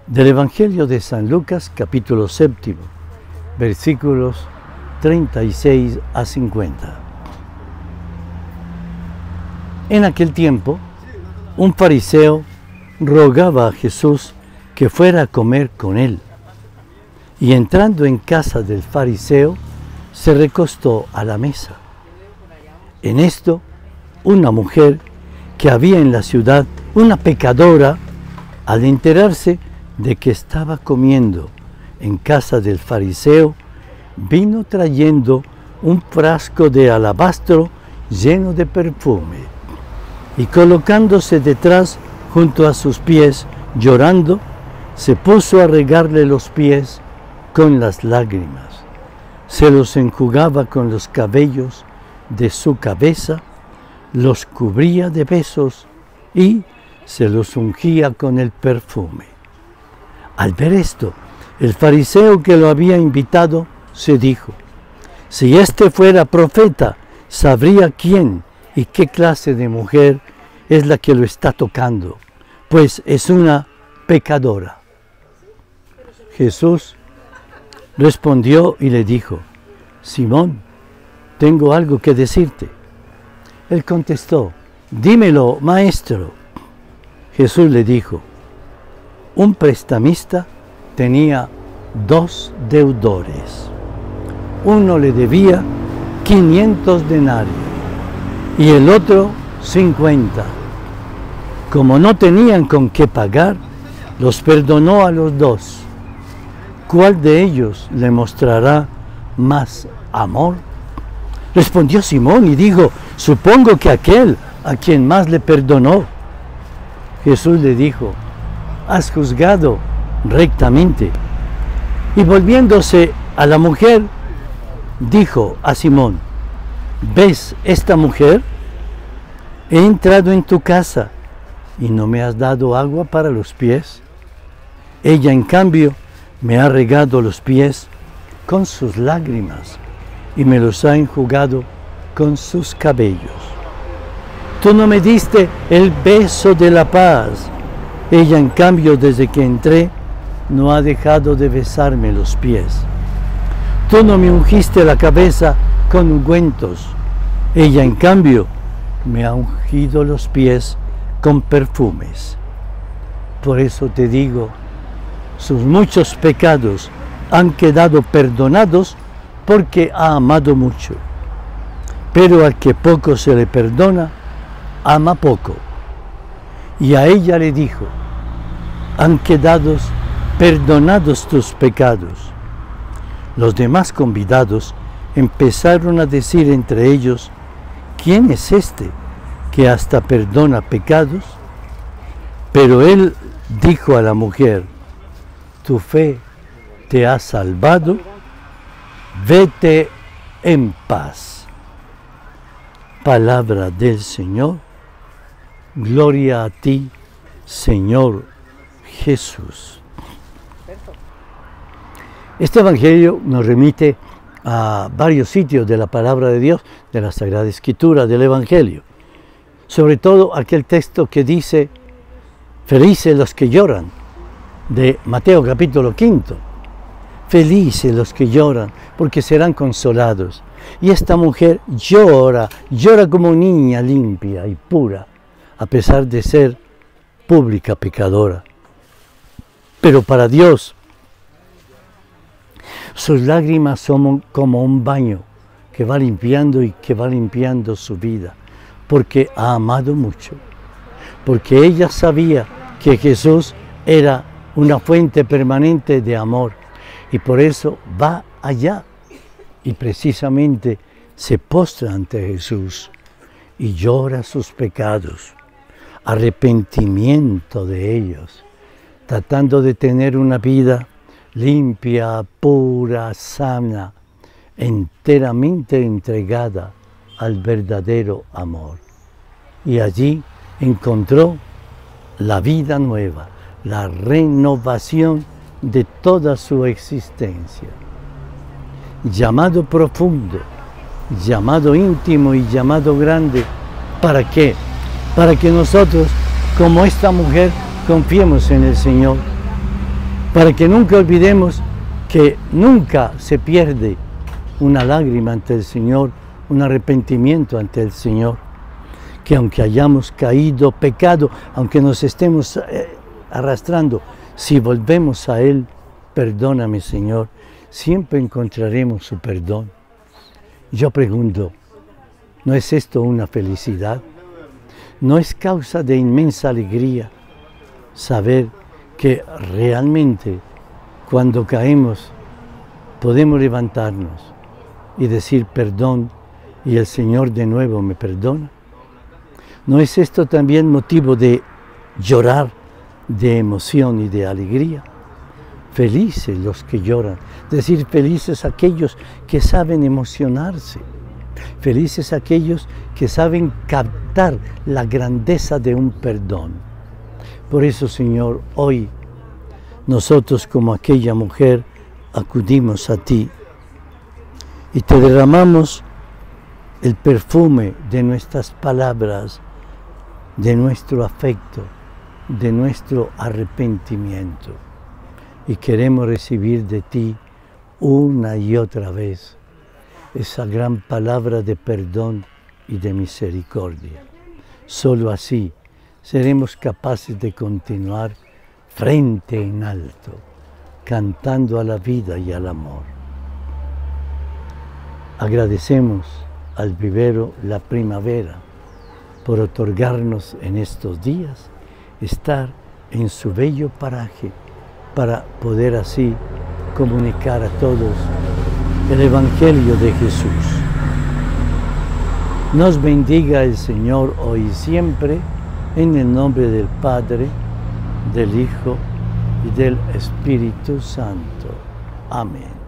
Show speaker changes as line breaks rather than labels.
Del Evangelio de San Lucas, capítulo 7, versículos 36 a 50. En aquel tiempo, un fariseo rogaba a Jesús que fuera a comer con él. Y entrando en casa del fariseo, se recostó a la mesa. En esto, una mujer que había en la ciudad, una pecadora, al enterarse de que estaba comiendo en casa del fariseo, vino trayendo un frasco de alabastro lleno de perfume, y colocándose detrás junto a sus pies, llorando, se puso a regarle los pies con las lágrimas, se los enjugaba con los cabellos de su cabeza, los cubría de besos y se los ungía con el perfume. Al ver esto, el fariseo que lo había invitado se dijo: si este fuera profeta, sabría quién y qué clase de mujer es la que lo está tocando, pues es una pecadora. Jesús respondió y le dijo: Simón, tengo algo que decirte. Él contestó: dímelo, maestro. Jesús le dijo: un prestamista tenía 2 deudores. Uno le debía 500 denarios y el otro 50. Como no tenían con qué pagar, los perdonó a los 2. ¿Cuál de ellos le mostrará más amor? Respondió Simón y dijo: supongo que aquel a quien más le perdonó. Jesús le dijo: has juzgado rectamente. Y volviéndose a la mujer, dijo a Simón: ¿ves esta mujer? He entrado en tu casa y no me has dado agua para los pies. Ella, en cambio, me ha regado los pies con sus lágrimas y me los ha enjugado con sus cabellos. Tú no me diste el beso de la paz. Ella, en cambio, desde que entré, no ha dejado de besarme los pies. Tú no me ungiste la cabeza con ungüentos. Ella, en cambio, me ha ungido los pies con perfumes. Por eso te digo, sus muchos pecados han quedado perdonados porque ha amado mucho. Pero al que poco se le perdona, ama poco. Y a ella le dijo: han quedado perdonados tus pecados. Los demás convidados empezaron a decir entre ellos: ¿quién es este que hasta perdona pecados? Pero él dijo a la mujer: tu fe te ha salvado, vete en paz. Palabra del Señor. Gloria a ti, Señor Jesús. Este Evangelio nos remite a varios sitios de la Palabra de Dios, de la Sagrada Escritura, del Evangelio. Sobre todo aquel texto que dice: felices los que lloran, de Mateo capítulo 5. Felices los que lloran, porque serán consolados. Y esta mujer llora como niña limpia y pura, a pesar de ser pública pecadora. Pero para Dios, sus lágrimas son como un baño que va limpiando y que va limpiando su vida, porque ha amado mucho, porque ella sabía que Jesús era una fuente permanente de amor, y por eso va allá y precisamente se postra ante Jesús y llora sus pecados, arrepentimiento de ellos, tratando de tener una vida limpia, pura, sana, enteramente entregada al verdadero amor. Y allí encontró la vida nueva, la renovación de toda su existencia. Llamado profundo, llamado íntimo y llamado grande. ¿Para qué? Para que nosotros, como esta mujer, confiemos en el Señor para que nunca olvidemos que nunca se pierde una lágrima ante el Señor, un arrepentimiento ante el Señor, que aunque hayamos caído, pecado, aunque nos estemos arrastrando, si volvemos a Él, perdóname Señor, siempre encontraremos su perdón. Yo pregunto, ¿no es esto una felicidad? ¿No es causa de inmensa alegría saber que realmente cuando caemos podemos levantarnos y decir perdón y el Señor de nuevo me perdona? ¿No es esto también motivo de llorar, de emoción y de alegría? Felices los que lloran, es decir, felices aquellos que saben emocionarse, felices aquellos que saben captar la grandeza de un perdón. Por eso, Señor, hoy nosotros como aquella mujer acudimos a ti y te derramamos el perfume de nuestras palabras, de nuestro afecto, de nuestro arrepentimiento. Y queremos recibir de ti una y otra vez esa gran palabra de perdón y de misericordia. Solo así seremos capaces de continuar frente en alto, cantando a la vida y al amor. Agradecemos al vivero La Primavera por otorgarnos en estos días estar en su bello paraje para poder así comunicar a todos el Evangelio de Jesús. Nos bendiga el Señor hoy y siempre, en el nombre del Padre, del Hijo y del Espíritu Santo. Amén.